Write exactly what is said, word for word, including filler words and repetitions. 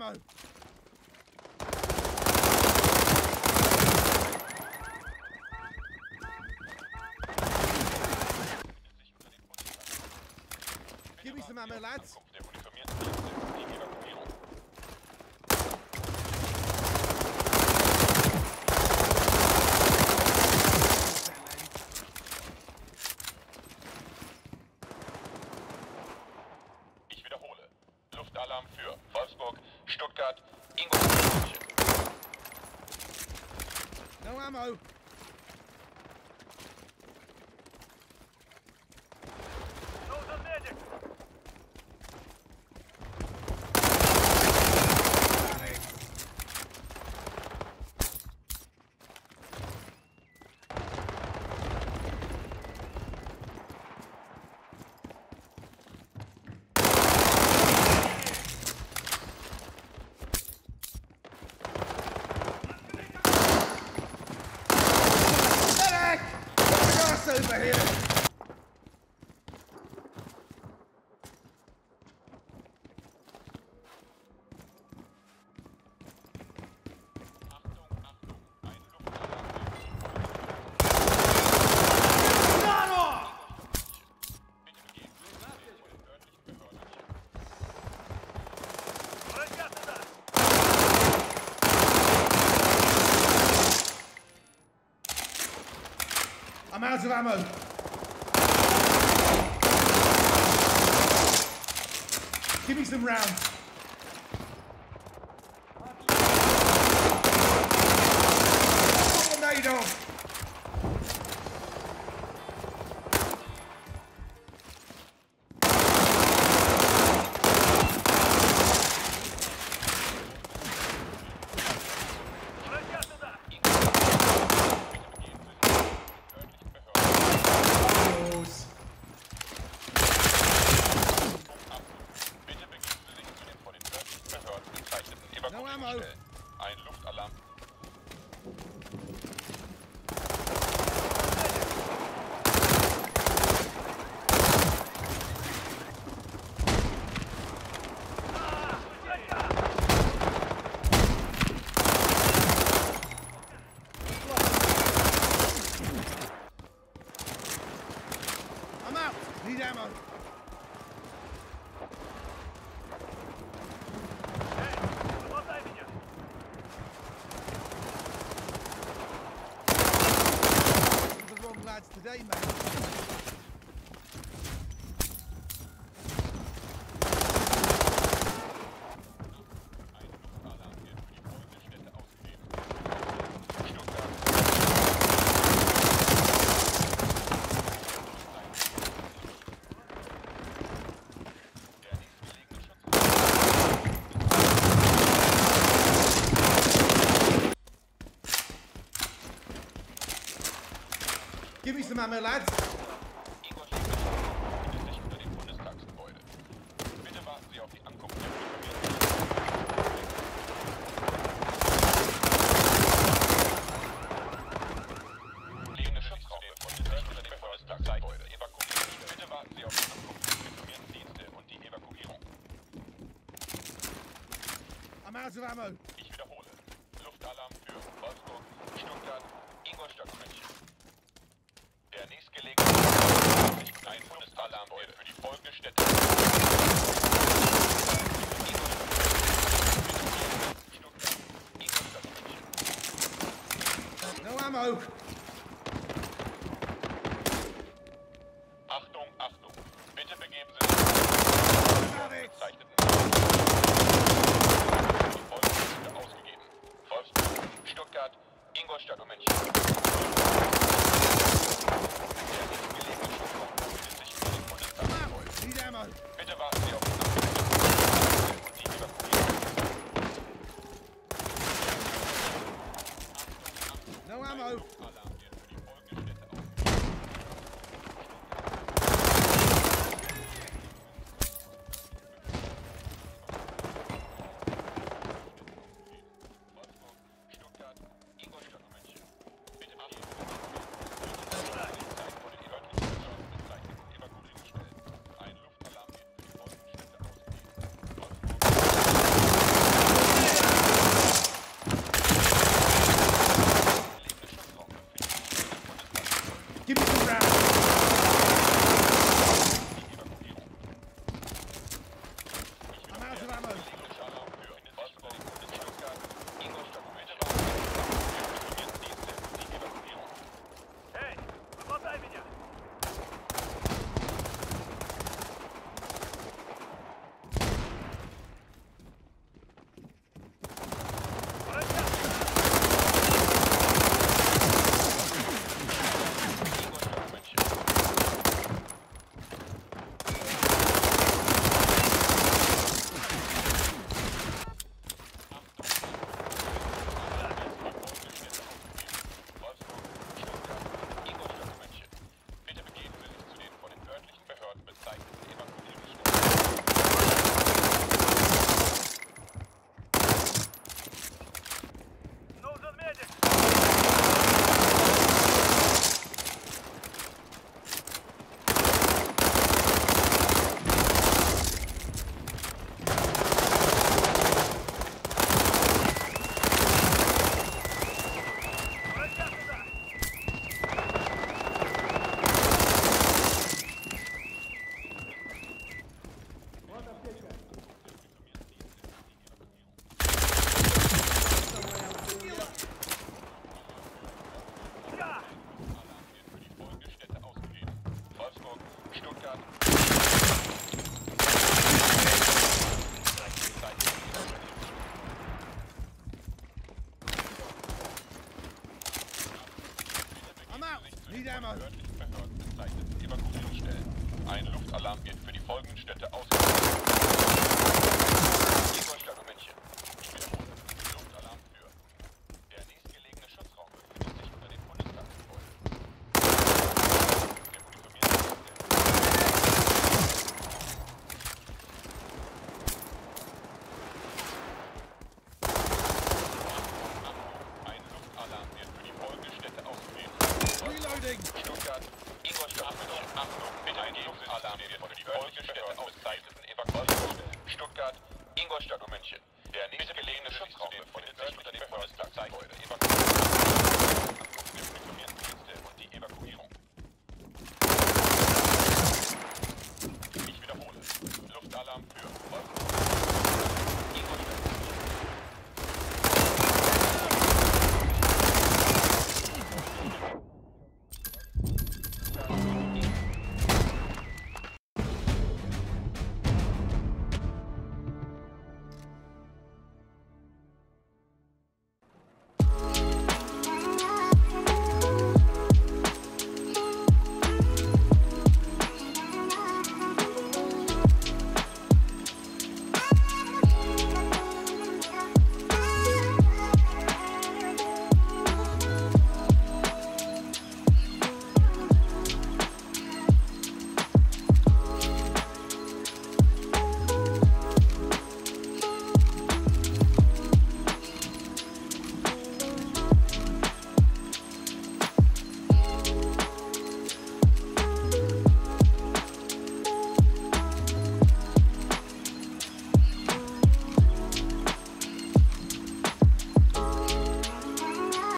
ammo. Give me some ammo, lads. Ich wiederhole. Luftalarm für Wolfsburg, Stuttgart, Ingolstadt. No ammo. Over here. I'm out of ammo. Give me some rounds. Tornado. No ammo. Ein Luftalarm. I'm out. Need ammo. Today, mate. Give me some ammo, lads. Ingolstadt befindet sich unter dem Bundestagsgebäude. Bitte warten Sie auf die Ankunft der uniformierten. Liegende Schutzraum befindet sich unter dem Bundestagsgebäude. Evakuieren. Bitte warten Sie auf die Ankunft der uniformierten Dienste und die Evakuierung. I'm out of ammo. Ich wiederhole. Luftalarm für Wolfsburg, Stuttgart, Ingolstadt, München. Der nächstgelegene ein Bundesalarm für die folgende Städte. No ammo. Achtung, Achtung. Bitte begeben Sie sich zu den bezeichneten. Die folgende Give me some rounds. I'm out of ammo. Эй, хватай меня! Нужен медик! Врача сюда! Ja! Für die Folgestädte ausgegeben. Wolfsburg, Stuttgart. I'm out. Need ammo. Behördlichen Behörden bezeichneten Evakuierungsstellen. Ein Luftalarm wird für die folgenden Städte ausgegeben. Ingolstadt und München. Ich wiederhole. Luftalarm für. Der nächstgelegene Schutzraum befindet sich unter dem Bundestagsgebäude. Der uniformierte Ein Luftalarm wird für die folgenden Städte ausgegeben. Reloading. Stuttgart, Ingolstadt, München. Achtung, bitte ein Luftalarm wird für die folgenden Städte ausgezeichneten Evakuierungsstellen. Stuttgart, Ingolstadt und München. Der nächstgelegene Schutzraum befindet sich unter dem Bundestagsgebäude. Evakuierungsstellen.